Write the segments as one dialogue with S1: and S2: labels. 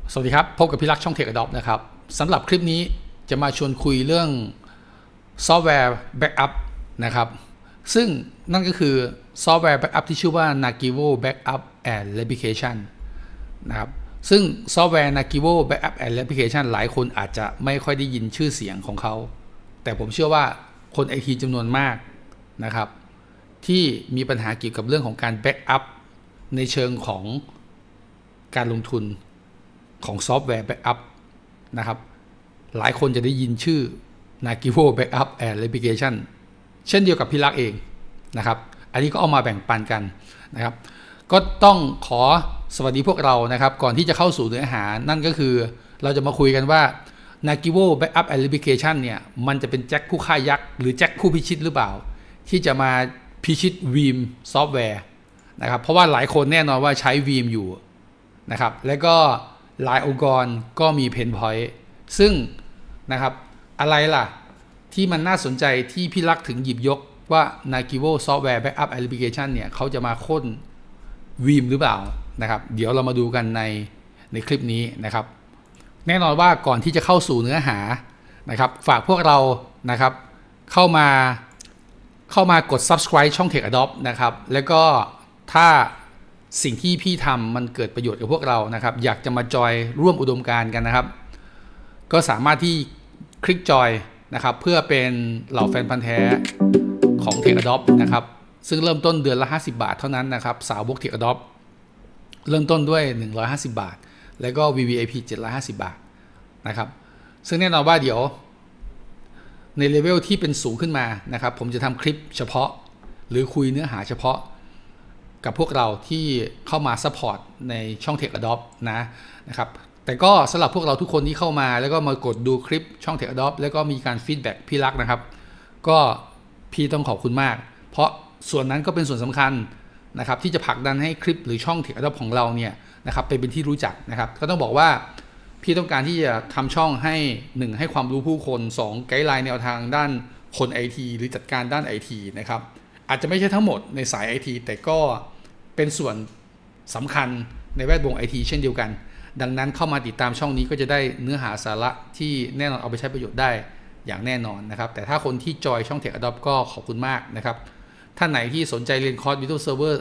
S1: สวัสดีครับพบกับพี่รักช่อง Tech Adopt นะครับสำหรับคลิปนี้จะมาชวนคุยเรื่องซอฟต์แวร์แบ็กอัพนะครับซึ่งนั่นก็คือซอฟต์แวร์แบ็กอัพที่ชื่อว่า Nagivo Backup and Replication นะครับซึ่งซอฟต์แวร์ Nagivo Backup and Replication หลายคนอาจจะไม่ค่อยได้ยินชื่อเสียงของเขาแต่ผมเชื่อว่าคนไอทีจำนวนมากนะครับที่มีปัญหาเกี่ยวกับเรื่องของการแบ็กอัพในเชิงของการลงทุนของซอฟต์แวร์แบ็กอัพนะครับหลายคนจะได้ยินชื่อ Nagivo Backup and Replication เช่นเดียวกับพี่ลักษ์เองนะครับอันนี้ก็เอามาแบ่งปันกันนะครับก็ต้องขอสวัสดีพวกเรานะครับก่อนที่จะเข้าสู่เนื้อหานั่นก็คือเราจะมาคุยกันว่า Nagivo Backup and Replication เนี่ยมันจะเป็นแจ็คผู้ฆ่ายักษ์หรือแจ็คผู้พิชิตหรือเปล่าที่จะมาพิชิต Veeam ซอฟต์แวร์นะครับเพราะว่าหลายคนแน่นอนว่าใช้ Veeam อยู่นะครับแล้วก็หลายองค์กรก็มีเพนพอยต์ซึ่งนะครับอะไรล่ะที่มันน่าสนใจที่พี่ลักษ์ถึงหยิบยกว่า Nagivo Software Backup Application เนี่ยเขาจะมาค้น Veeam หรือเปล่านะครับเดี๋ยวเรามาดูกันในคลิปนี้นะครับแน่นอนว่าก่อนที่จะเข้าสู่เนื้อหานะครับฝากพวกเรานะครับเข้ามากด subscribe ช่อง Tech Adopt นะครับแล้วก็ถ้าสิ่งที่พี่ทำมันเกิดประโยชน์กับพวกเรานะครับอยากจะมาจอยร่วมอุดมการณ์กันนะครับก็สามารถที่คลิกจอยนะครับเพื่อเป็นเหล่าแฟนพันธุ์แท้ของ Tech Adopt นะครับซึ่งเริ่มต้นเดือนละ50 บาทเท่านั้นนะครับสาวก Tech Adopt เริ่มต้นด้วย150 บาทแล้วก็ VVIP 750 บาทนะครับซึ่งแน่นอนว่าเดี๋ยวในเลเวลที่เป็นสูงขึ้นมานะครับผมจะทำคลิปเฉพาะหรือคุยเนื้อหาเฉพาะกับพวกเราที่เข้ามาซัพพอร์ตในช่อง Tech Adopt นะครับแต่ก็สำหรับพวกเราทุกคนที่เข้ามาแล้วก็มากดดูคลิปช่อง Tech Adopt แล้วก็มีการฟีดแบ็กพี่รักนะครับก็พี่ต้องขอบคุณมากเพราะส่วนนั้นก็เป็นส่วนสำคัญนะครับที่จะผลักดันให้คลิปหรือช่อง Tech Adopt ของเราเนี่ยนะครับไปเป็นที่รู้จักนะครับก็ต้องบอกว่าพี่ต้องการที่จะทำช่องให้1ให้ความรู้ผู้คน2ไกด์ไลน์แนวทางด้านคน IT หรือจัดการด้าน IT นะครับอาจจะไม่ใช่ทั้งหมดในสาย IT แต่ก็เป็นส่วนสำคัญในแวดวง IT เช่นเดียวกันดังนั้นเข้ามาติดตามช่องนี้ก็จะได้เนื้อหาสาระที่แน่นอนเอาไปใช้ประโยชน์ได้อย่างแน่นอนนะครับแต่ถ้าคนที่จอยช่อง Tech Adopt ก็ขอบคุณมากนะครับท่านไหนที่สนใจเรียนคอร์ส Windows Server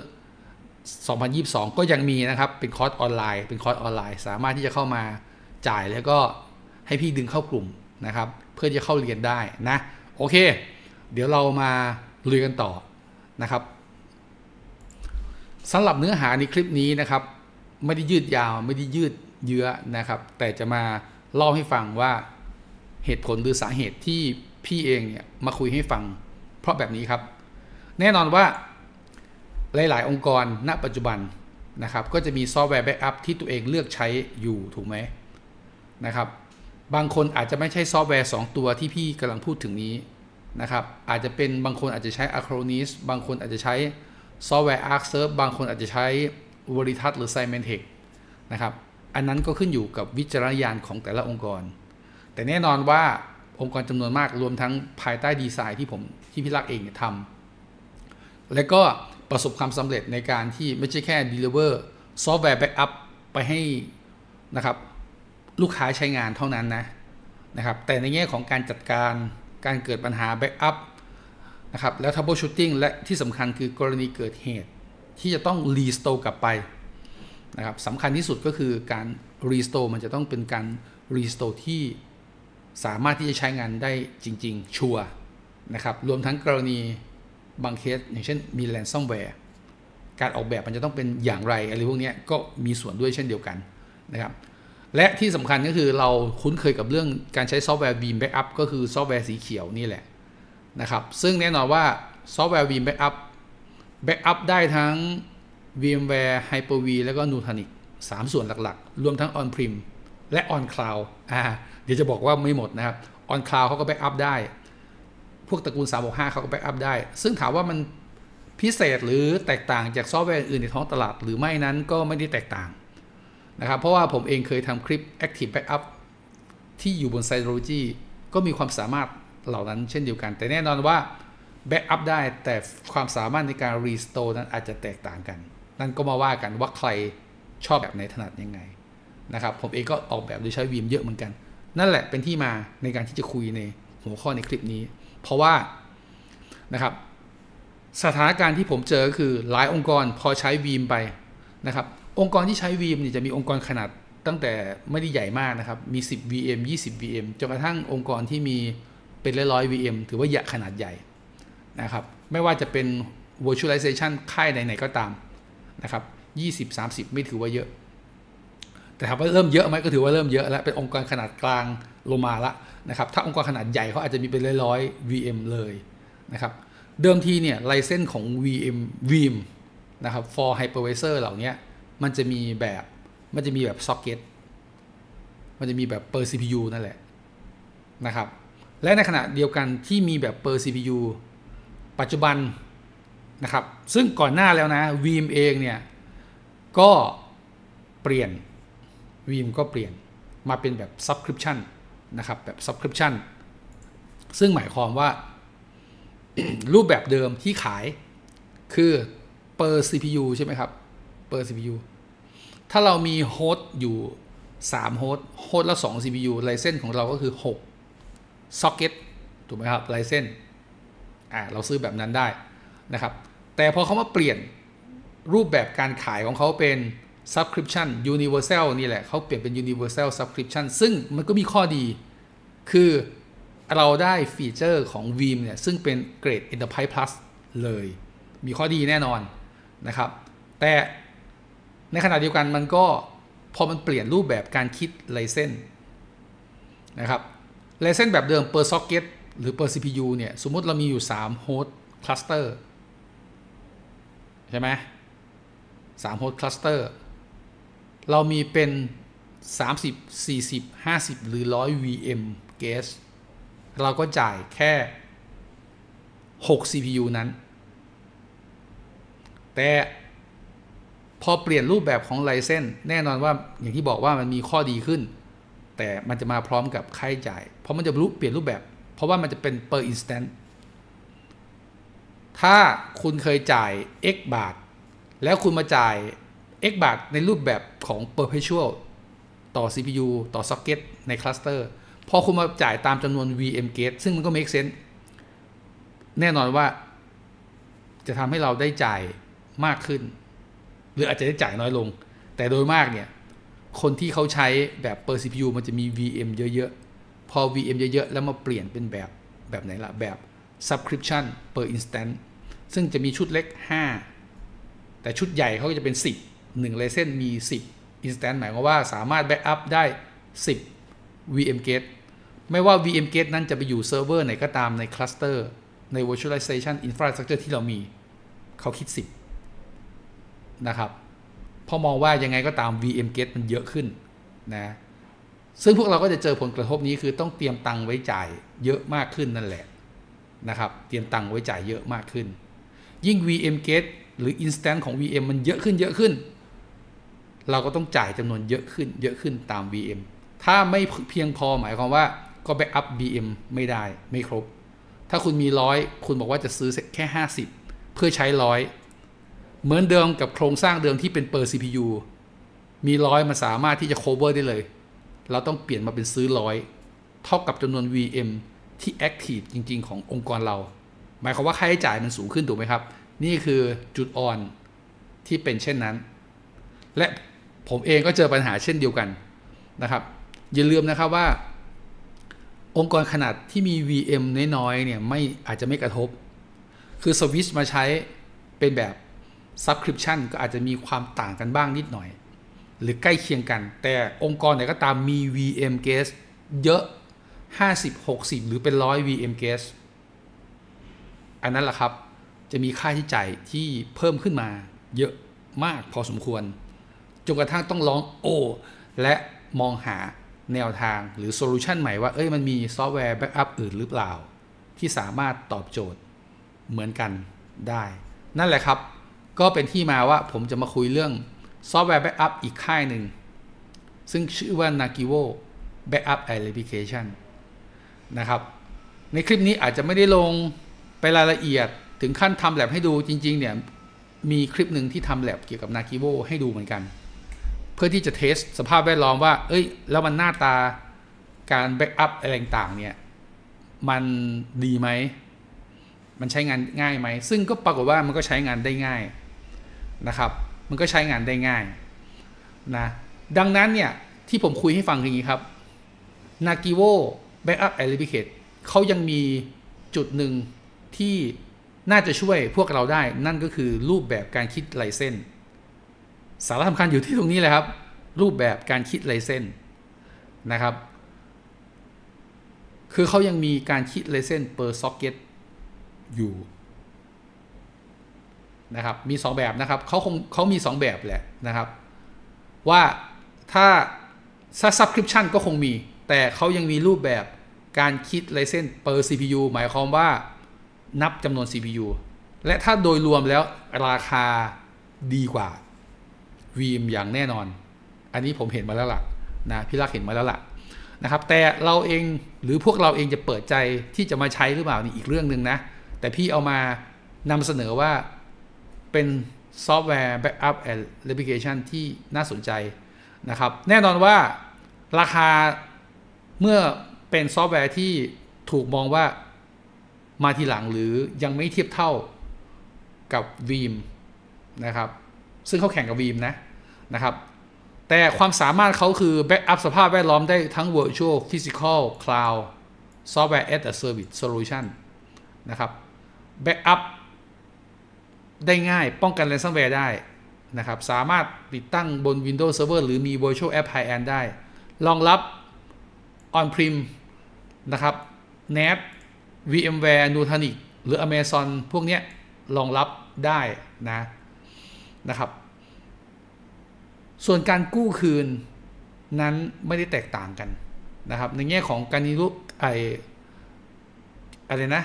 S1: 2022 ก็ยังมีนะครับเป็นคอร์สออนไลน์สามารถที่จะเข้ามาจ่ายแล้วก็ให้พี่ดึงเข้ากลุ่มนะครับเพื่อจะเข้าเรียนได้นะโอเคเดี๋ยวเรามาลุยกันต่อนะครับสำหรับเนื้อหาในคลิปนี้นะครับไม่ได้ยืดยาวไม่ได้ยืดเยื้อนะครับแต่จะมาเล่าให้ฟังว่าเหตุผลหรือสาเหตุที่พี่เองเนี่ยมาคุยให้ฟังเพราะแบบนี้ครับแน่นอนว่าหลายๆองค์กรณปัจจุบันนะครับก็จะมีซอฟต์แวร์แบ็กอัพที่ตัวเองเลือกใช้อยู่ถูกไหมนะครับบางคนอาจจะไม่ใช่ซอฟต์แวร์2ตัวที่พี่กำลังพูดถึงนี้นะครับอาจจะเป็นบางคนอาจจะใช้ Acronis บางคนอาจจะใช้ซอฟต์แวร์ ArcServe บางคนอาจจะใช้ Veritas หรือ Symantec นะครับอันนั้นก็ขึ้นอยู่กับวิจารณญาณของแต่ละองค์กรแต่แน่นอนว่าองค์กรจำนวนมากรวมทั้งภายใต้ดีไซน์ที่พี่ลักษ์เองทำและก็ประสบความสำเร็จในการที่ไม่ใช่แค่ deliver ซอฟต์แวร์ backup ไปให้นะครับลูกค้าใช้งานเท่านั้นนะครับแต่ในแง่ของการจัดการเกิดปัญหา backup นะครับแล้ว troubleshooting และที่สำคัญคือกรณีเกิดเหตุที่จะต้อง restore กลับไปนะครับสำคัญที่สุดก็คือการ restore มันจะต้องเป็นการ restore ที่สามารถที่จะใช้งานได้จริงๆชัวร์นะครับรวมทั้งกรณีบางเคสอย่างเช่นมี ransomware การออกแบบมันจะต้องเป็นอย่างไรอะไรพวกนี้ก็มีส่วนด้วยเช่นเดียวกันนะครับและที่สำคัญก็คือเราคุ้นเคยกับเรื่องการใช้ซอฟต์แวร์ Veeam Backup ก็คือซอฟต์แวร์สีเขียวนี่แหละนะครับซึ่งแน่นอนว่าซอฟต์แวร์ Veeam Backup ได้ทั้ง VMware Hyper-V แล้วก็ Nutanix 3 ส่วนหลักๆรวมทั้ง On-Prem และ On-Cloud เดี๋ยวจะบอกว่าไม่หมดนะครับ On-Cloud เขาก็ Backup ได้พวกตระกูล365เขาก็ Backup ได้ซึ่งถามว่ามันพิเศษหรือแตกต่างจากซอฟต์แวร์อื่นในท้องตลาดหรือไม่นั้นก็ไม่ได้แตกต่างนะครับเพราะว่าผมเองเคยทำคลิป Active Backup ที่อยู่บน Synology ก็มีความสามารถเหล่านั้นเช่นเดียวกันแต่แน่นอนว่า Backup ได้แต่ความสามารถในการ Restore นั้นอาจจะแตกต่างกันนั่นก็มาว่ากันว่าใครชอบแบบไหนถนัดยังไงนะครับผมเองก็ออกแบบโดยใช้ Vim เยอะเหมือนกันนั่นแหละเป็นที่มาในการที่จะคุยในหัวข้อในคลิปนี้เพราะว่านะครับสถานการณ์ที่ผมเจอคือหลายองค์กรพอใช้ Vim ไปนะครับองค์กรที่ใช้ Vim เนี่ยจะมีองค์กรขนาดตั้งแต่ไม่ได้ใหญ่มากนะครับมี10 VM 20 VM จนกระทั่งองค์กรที่มีเป็นร้อย VM ถือว่าใหญ่ขนาดใหญ่นะครับไม่ว่าจะเป็น virtualization ค่ายไหนๆก็ตามนะครับ20-30ไม่ถือว่าเยอะแต่ถามว่าเริ่มเยอะไหมก็ถือว่าเริ่มเยอะแล้วเป็นองค์กรขนาดกลางลงมาละนะครับถ้าองค์กรขนาดใหญ่เขาอาจจะมีเป็นร้อย VM เลยนะครับเดิมทีเนี่ยไลเซนส์ของ Vim นะครับ for hypervisor เหล่านี้มันจะมีแบบ socket มันจะมีแบบ per CPU นั่นแหละนะครับและในขณะเดียวกันที่มีแบบ per CPU ปัจจุบันนะครับซึ่งก่อนหน้าแล้วนะ Vim เองเนี่ยก็เปลี่ยน Vim ก็เปลี่ยนมาเป็นแบบ subscription นะครับแบบ subscription ซึ่งหมายความว่า รูปแบบเดิมที่ขายคือ per CPU ใช่ไหมครับ per CPU ถ้าเรามีโฮสต์อยู่3โฮสต์ละ2 CPU ไลเซนส์ของเราก็คือ6 socket ถูกไหมครับไลเซนส์เราซื้อแบบนั้นได้นะครับแต่พอเขามาเปลี่ยนรูปแบบการขายของเขาเป็น subscription universal นี่แหละเขาเปลี่ยนเป็น universal subscription ซึ่งมันก็มีข้อดีคือเราได้ฟีเจอร์ของ Vim เนี่ยซึ่งเป็นเกรด Enterprise Plus เลยมีข้อดีแน่นอนนะครับแต่ในขณะเดียวกันมันก็พอมันเปลี่ยนรูปแบบการคิดไลเซนส์นะครับไลเซนส์แบบเดิม per socket หรือ per CPU เนี่ยสมมุติเรามีอยู่3 host cluster ใช่ไหม3 host cluster เรามีเป็น30 40 50หรือ100 VM guest เราก็จ่ายแค่6 CPU นั้นแต่พอเปลี่ยนรูปแบบของไลเซนส์แน่นอนว่าอย่างที่บอกว่ามันมีข้อดีขึ้นแต่มันจะมาพร้อมกับค่าใช้จ่ายเพราะมันจะเปลี่ยนรูปแบบเพราะว่ามันจะเป็น per instant ถ้าคุณเคยจ่าย x บาทแล้วคุณมาจ่าย x บาทในรูปแบบของ perpetual ต่อ CPU ต่อ socket ใน cluster พอคุณมาจ่ายตามจำนวน VM gate ซึ่งมันก็ make sense แน่นอนว่าจะทำให้เราได้จ่ายมากขึ้นหรืออาจจะได้จ่ายน้อยลงแต่โดยมากเนี่ยคนที่เขาใช้แบบ per CPU มันจะมี VM เยอะๆพอ VM เยอะๆแล้วมาเปลี่ยนเป็นแบบไหนล่ะแบบ subscription per instant ซึ่งจะมีชุดเล็ก5แต่ชุดใหญ่เขาก็จะเป็น10 1ไลเซนส์มี10 instant หมายความว่าสามารถ backup ได้10 VM gate ไม่ว่า VM gate นั้นจะไปอยู่เซิร์ฟเวอร์ไหนก็ตามใน cluster ใน virtualization infrastructure ที่เรามีเขาคิด10นะครับพอมองว่ายังไงก็ตาม VM gate มันเยอะขึ้นนะซึ่งพวกเราก็จะเจอผลกระทบนี้คือต้องเตรียมตังค์ไว้จ่ายเยอะมากขึ้นนั่นแหละนะครับเตรียมตังค์ไว้จ่ายเยอะมากขึ้นยิ่ง VM gate หรือ instant ของ VM มันเยอะขึ้นเราก็ต้องจ่ายจำนวนเยอะขึ้นตาม VM ถ้าไม่เพียงพอหมายความว่าก็ backup VM ไม่ได้ไม่ครบถ้าคุณมี100คุณบอกว่าจะซื้อแค่50เพื่อใช้100เหมือนเดิมกับโครงสร้างเดิมที่เป็น per CPU มี100มันสามารถที่จะ cover ได้เลยเราต้องเปลี่ยนมาเป็นซื้อ100เท่ากับจำนวน VM ที่ active จริงๆขององค์กรเราหมายความว่าค่าใช้จ่ายมันสูงขึ้นถูกไหมครับนี่คือจุดอ่อนที่เป็นเช่นนั้นและผมเองก็เจอปัญหาเช่นเดียวกันนะครับอย่าลืมนะครับว่าองค์กรขนาดที่มี VM น้อยๆเนี่ยอาจจะไม่กระทบคือสวิตช์มาใช้เป็นแบบ subscription ก็อาจจะมีความต่างกันบ้างนิดหน่อยหรือใกล้เคียงกันแต่องค์กรไหนก็ตามมี VM guest เยอะ50-60หรือเป็น100 VM guest อันนั้นแหละครับจะมีค่าใช้จ่ายที่เพิ่มขึ้นมาเยอะมากพอสมควรจนกระทั่งต้องลองและมองหาแนวทางหรือโซลูชันใหม่ว่ามันมีซอฟต์แวร์แบ็กอัพอื่นหรือเปล่าที่สามารถตอบโจทย์เหมือนกันได้นั่นแหละครับก็เป็นที่มาว่าผมจะมาคุยเรื่องซอฟต์แวร์แบ็กอัพอีกค่ายหนึ่งซึ่งชื่อว่า Nagivo Backup Application นะครับในคลิปนี้อาจจะไม่ได้ลงไปรายละเอียดถึงขั้นทำแลบให้ดูจริงๆเนี่ยมีคลิปหนึ่งที่ทำแลบเกี่ยวกับ Nagivo ให้ดูเหมือนกันพื่อที่จะเทสสภาพแวดล้อมว่าเอ้ยแล้วมันหน้าตาการแบ็กอัพอะไรต่างๆเนี่ยมันดีไหมมันใช้งานง่ายไหมซึ่งก็ปรากฏว่ามันก็ใช้งานได้ง่ายนะครับมันก็ใช้งานได้ง่ายนะดังนั้นเนี่ยที่ผมคุยให้ฟังอย่างนี้ครับ Nagivo Backup and Replicate เขายังมีจุดหนึ่งที่น่าจะช่วยพวกเราได้นั่นก็คือรูปแบบการคิดไลเซนส์สาระสำคัญอยู่ที่ตรงนี้เลยครับรูปแบบการคิดไลเซนส์นะครับคือเขายังมีการคิดไลเซนส์ per socket อยู่นะครับมี2แบบนะครับเขามี2แบบแหละนะครับว่าถ้า subscription ก็คงมีแต่เขายังมีรูปแบบการคิดไลเซนส์ per CPU หมายความว่านับจำนวน CPU และถ้าโดยรวมแล้วราคาดีกว่า Veeam อย่างแน่นอนอันนี้ผมเห็นมาแล้วล่ะนะพี่รักเห็นมาแล้วล่ะนะครับแต่เราเองหรือพวกเราเองจะเปิดใจที่จะมาใช้หรือเปล่านี่อีกเรื่องหนึ่งนะแต่พี่เอามานำเสนอว่าเป็นซอฟต์แวร์ Backup and Replication ที่น่าสนใจนะครับแน่นอนว่าราคาเมื่อเป็นซอฟต์แวร์ที่ถูกมองว่ามาทีหลังหรือยังไม่เทียบเท่ากับ Veeam นะครับซึ่งเขาแข่งกับ Veeam นะครับแต่ความสามารถเขาคือ Backup สภาพแวดล้อมได้ทั้ง Virtual Physical Cloud Software as a Service Solution นะครับ Backup ได้ง่ายป้องกัน Ransomware ได้นะครับสามารถติดตั้งบน Windows Server หรือมี Virtual App High-end ได้รองรับ On-Prem นะครับ NAS VMware Nutanix หรือ Amazon พวกนี้รองรับได้นะครับส่วนการกู้คืนนั้นไม่ได้แตกต่างกันนะครับในแง่ของการรู้อะไรนะ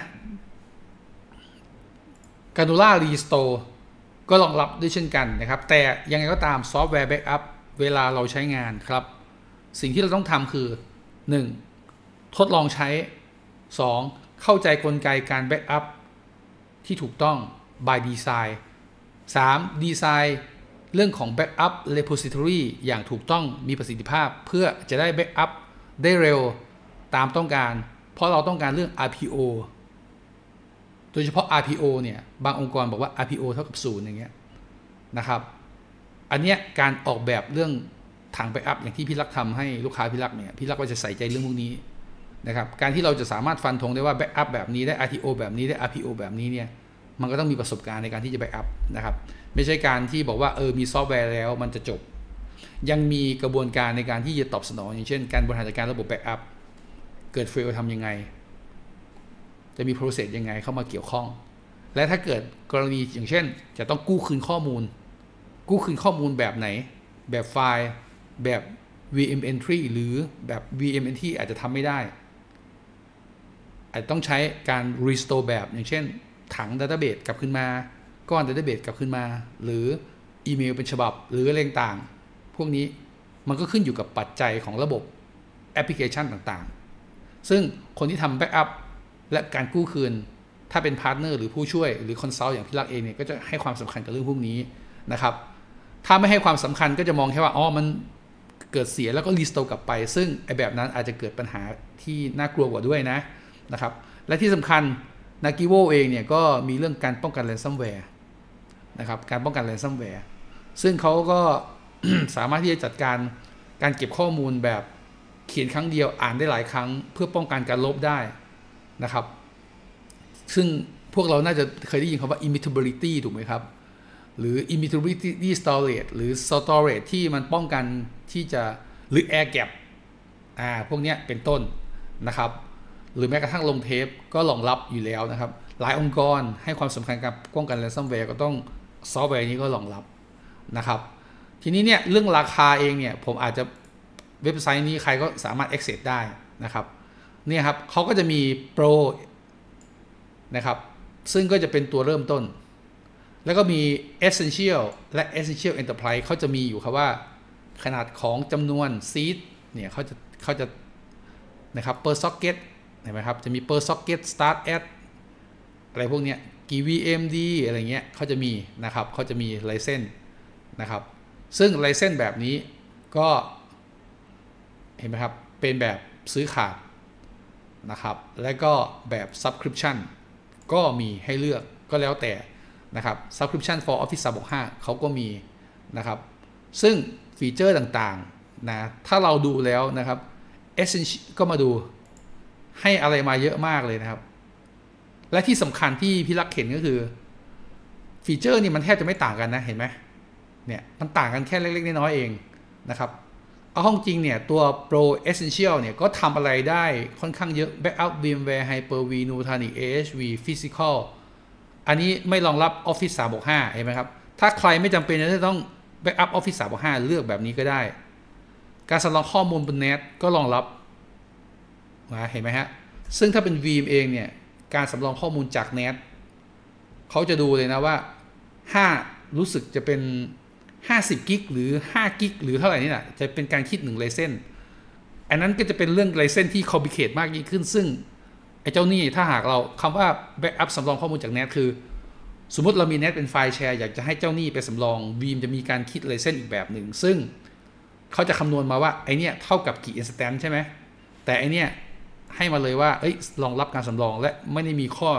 S1: Granular Restore ก็รองรับด้วยเช่นกันนะครับแต่ยังไงก็ตามซอฟต์แวร์แบ็กอัพเวลาเราใช้งานครับสิ่งที่เราต้องทำคือ 1. ทดลองใช้ 2. เข้าใจกลไกการแบ็กอัพที่ถูกต้อง by design 3. ดีไซน์เรื่องของ Backup Repository อย่างถูกต้องมีประสิทธิภาพเพื่อจะได้ Backup ได้เร็วตามต้องการเพราะเราต้องการเรื่อง RPO โดยเฉพาะ RPO เนี่ยบางองค์กรบอกว่า RPO เท่ากับ0อย่างเงี้ยนะครับอันเนี้ยการออกแบบเรื่องถัง Backup อย่างที่พี่รักทำให้ลูกค้าพี่รักเนี่ยพี่รักก็จะใส่ใจเรื่องพวกนี้นะครับการที่เราจะสามารถฟันธงได้ว่า Backup แบบนี้ได้ RTO แบบนี้ได้ RPO แบบนี้เนี่ยมันก็ต้องมีประสบการณ์ในการที่จะ Backup นะครับไม่ใช่การที่บอกว่ามีซอฟต์แวร์แล้วมันจะจบยังมีกระบวนการในการที่จะตอบสนองอย่างเช่นการบริหารจัดการระบบ Backup เกิด fail ทำยังไงจะมี process ยังไงเข้ามาเกี่ยวข้องและถ้าเกิดกรณีอย่างเช่นจะต้องกู้คืนข้อมูลแบบไหนแบบไฟล์แบบ VM entry หรือแบบ VM entry อาจจะทำไม่ได้อาจต้องใช้การ restore แบบอย่างเช่นถัง database กลับขึ้นมาก้อน database กลับขึ้นมาหรืออีเมลเป็นฉบับหรืออะไรต่างๆพวกนี้มันก็ขึ้นอยู่กับปัจจัยของระบบแอปพลิเคชันต่างๆซึ่งคนที่ทำ backup และการกู้คืนถ้าเป็นพาร์ทเนอร์หรือผู้ช่วยหรือคอนซัลท์อย่างพี่รักเองเนี่ยก็จะให้ความสำคัญกับเรื่องพวกนี้นะครับถ้าไม่ให้ความสำคัญก็จะมองแค่ว่ามันเกิดเสียแล้วก็รีสโตร์กลับไปซึ่งไอ้แบบนั้นอาจจะเกิดปัญหาที่น่ากลัวกว่าด้วยนะครับและที่สำคัญ Nagivo เองเนี่ยก็มีเรื่องการป้องกัน ransomware นะครับการป้องกัน ransomware ซึ่งเขาก็ สามารถที่จะจัดการเก็บข้อมูลแบบเขียนครั้งเดียวอ่านได้หลายครั้งเพื่อป้องกันการลบได้นะครับซึ่งพวกเราน่าจะเคยได้ยินคำว่า immutability ถูกไหมครับหรือ immutability storage หรือ storage ที่มันป้องกันที่จะหรือ air gap พวกนี้เป็นต้นนะครับหรือแม้กระทั่งลงเทปก็รองรับอยู่แล้วนะครับหลายองค์กรให้ความสำคัญกับป้องกัน ransomware ก็ต้องซอฟต์แวร์นี้ก็รองรับนะครับทีนี้เนี่ยเรื่องราคาเองเนี่ยผมอาจจะเว็บไซต์นี้ใครก็สามารถ access ได้นะครับเนี่ยครับเขาก็จะมี Pro นะครับซึ่งก็จะเป็นตัวเริ่มต้นแล้วก็มี Essential และ Essential Enterprise เขาจะมีอยู่ครับว่าขนาดของจำนวนซีทเนี่ยเขาจะนะครับ per socket เห็นไหมครับจะมี per socket start at อะไรพวกเนี้ยกี่ VMD อะไรเงี้ยเขาจะมีนะครับเขาจะมีไลเซนส์นะครับซึ่งไลเซนส์แบบนี้ก็เห็นไหมครับเป็นแบบซื้อขาดนะครับและก็แบบ subscription ก็มีให้เลือกก็แล้วแต่นะครับ subscription for Office 365เขาก็มีนะครับซึ่งฟีเจอร์ต่างๆนะถ้าเราดูแล้วนะครับ Essential ก็มาดูให้อะไรมาเยอะมากเลยนะครับและที่สำคัญที่พี่รักเห็นก็คือฟีเจอร์นี่มันแทบจะไม่ต่างกันนะเห็นไหมเนี่ยมันต่างกันแค่เล็กๆน้อยๆเองนะครับเอาห้องจริงเนี่ยตัว Pro Essential เนี่ยก็ทำอะไรได้ค่อนข้างเยอะ Backup VMware Hyper-V Nutanix AHV Physical อันนี้ไม่รองรับ Office 365เห็นไหมครับถ้าใครไม่จำเป็นจะต้อง Backup Office 365เลือกแบบนี้ก็ได้การสำรองข้อมูลบน NAS ก็รองรับนะเห็นไหมฮะซึ่งถ้าเป็น VM เองเนี่ยการสำรองข้อมูลจาก NAS เขาจะดูเลยนะว่ารู้สึกจะเป็น50กิกหรือ5กิกหรือเท่าไหร่นี่แหละจะเป็นการคิด1ไลเซนอันนั้นก็จะเป็นเรื่องไลเซนที่คอมพลิเคทมากยิ่งขึ้นซึ่งไอ้เจ้านี่ถ้าหากเราคำว่า Backup สำรองข้อมูลจาก NAS คือสมมติเรามี NAS เป็นไฟล์แชร์อยากจะให้เจ้านี่ไปสำรอง VM จะมีการคิดไลเซนอีกแบบหนึ่งซึ่งเขาจะคำนวณมาว่าไอเนี้ยเท่ากับกี่ instance ใช่ไหมแต่ไอเนี้ยให้มาเลยว่ารองรับการสำรองและไม่ได้มีข้อ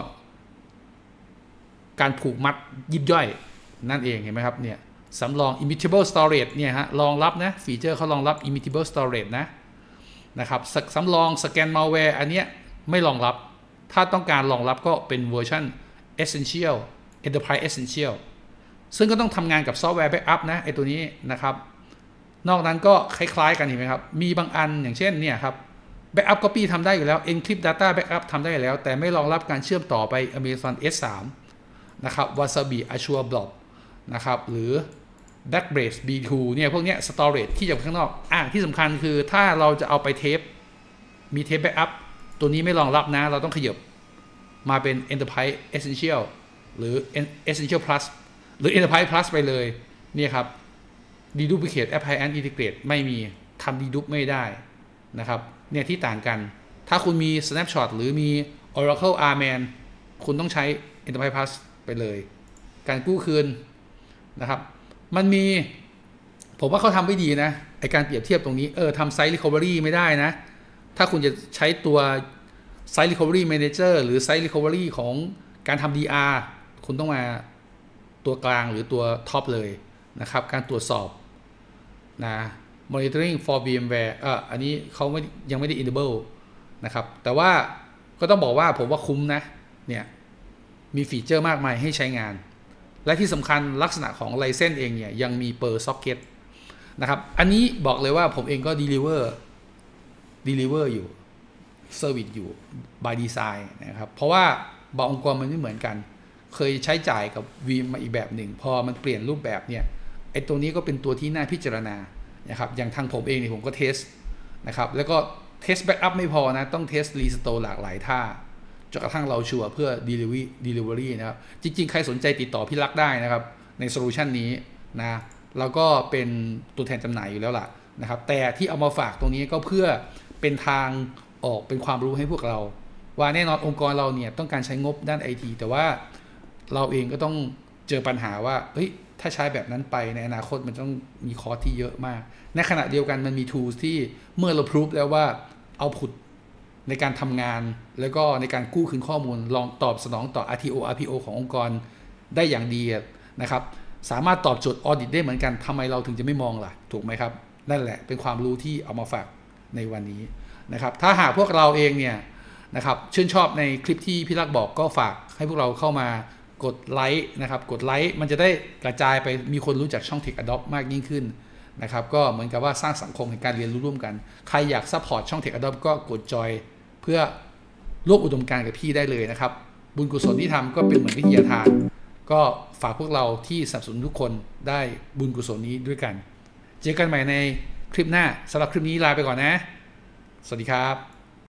S1: การผูกมัดยิบย่อยนั่นเองเห็นไหมครับเนี่ยสำรอง immutable storage เนี่ยฮะรองรับนะฟีเจอร์เขารองรับ immutable storage นะครับสำรองสแกน malware อันเนี้ยไม่รองรับถ้าต้องการรองรับก็เป็นเวอร์ชัน essential enterprise essential ซึ่งก็ต้องทำงานกับซอฟต์แวร์ backup นะไอตัวนี้นะครับนอกนั้นก็คล้ายๆกันเห็นไหมครับมีบางอันอย่างเช่นเนี่ยครับ backup copy ทำได้อยู่แล้ว encrypt data backup ทำได้อยู่แล้วแต่ไม่รองรับการเชื่อมต่อไป Amazon S3 นะครับ Wasabi Azure Blob นะครับหรือ Backblaze B2 เนี่ยพวกเนี้ย storage ที่จากข้างนอกที่สำคัญคือถ้าเราจะเอาไปเทปมีเทป backup ตัวนี้ไม่รองรับนะเราต้องขยับมาเป็น Enterprise Essential หรือ Essential Plus หรือ Enterprise Plus ไปเลยเนี่ยครับ Deduplicate Appliance Integrate ไม่มีทำ dedupe ไม่ได้นะครับเนี่ยที่ต่างกันถ้าคุณมี Snapshot หรือมี Oracle RMAN คุณต้องใช้ Enterprise Plus ไปเลยการกู้คืนนะครับมันมีผมว่าเขาทำไม่ดีนะไอการเปรียบเทียบตรงนี้ทำ Site Recovery ไม่ได้นะถ้าคุณจะใช้ตัว Site Recovery Manager หรือ Site Recovery ของการทำ DR คุณต้องมาตัวกลางหรือตัวท็อปเลยนะครับการตรวจสอบนะ Monitoring for VMware อันนี้เขายังไม่ได้ enable นะครับแต่ว่าก็ต้องบอกว่าผมว่าคุ้มนะเนี่ยมีฟีเจอร์มากมายให้ใช้งานและที่สำคัญลักษณะของไลเซนส์เองเนี่ยยังมี per socket นะครับอันนี้บอกเลยว่าผมเองก็ deliver อยู่ service อยู่ by design นะครับเพราะว่าบางองค์กรมันไม่เหมือนกันเคยใช้จ่ายกับ VM มาอีกแบบหนึ่งพอมันเปลี่ยนรูปแบบเนี่ยไอ้ตัวนี้ก็เป็นตัวที่น่าพิจารณานะครับอย่างทางผมเองเนี่ยผมก็เทสนะครับแล้วก็เทส backup ไม่พอนะต้องเทส restore หลากหลายท่าจนกระทั่งเราชัวร์เพื่อ delivery นะครับจริงๆใครสนใจติดต่อพี่รักได้นะครับในโซลูชันนี้นะเราก็เป็นตัวแทนจำหน่ายอยู่แล้วล่ะนะครับแต่ที่เอามาฝากตรงนี้ก็เพื่อเป็นทางออกเป็นความรู้ให้พวกเราว่าแน่นอนองค์กรเราเนี่ยต้องการใช้งบด้าน IT แต่ว่าเราเองก็ต้องเจอปัญหาว่าถ้าใช้แบบนั้นไปในอนาคตมันต้องมีคอสที่เยอะมากในขณะเดียวกันมันมี tools ที่เมื่อเราพิสูจแล้วว่าเอาผุดในการทำงานแล้วก็ในการกู้คืนข้อมูลลองตอบสนองต่อ RTO RPO ขององค์กรได้อย่างดีนะครับสามารถตอบโจทย์ audit ได้เหมือนกันทำไมเราถึงจะไม่มองล่ะถูกไหมครับนั่นแหละเป็นความรู้ที่เอามาฝากในวันนี้นะครับถ้าหากพวกเราเองเนี่ยนะครับชื่นชอบในคลิปที่พี่รักบอกก็ฝากให้พวกเราเข้ามากดไลค์นะครับกดไลค์มันจะได้กระจายไปมีคนรู้จักช่อง Tech Adopt มากยิ่งขึ้นนะครับก็เหมือนกับว่าสร้างสังคมแห่งการเรียนรู้ร่วมกันใครอยากซัพพอร์ตช่อง Tech Adopt ก็กดจอยเพื่อร่วมอุดมการณ์กับพี่ได้เลยนะครับบุญกุศลที่ทำก็เป็นเหมือนวิทยาทานก็ฝากพวกเราที่สนับสนุนทุกคนได้บุญกุศลนี้ด้วยกันเจอกันใหม่ในคลิปหน้าสำหรับคลิปนี้ลาไปก่อนนะสวัสดีครับ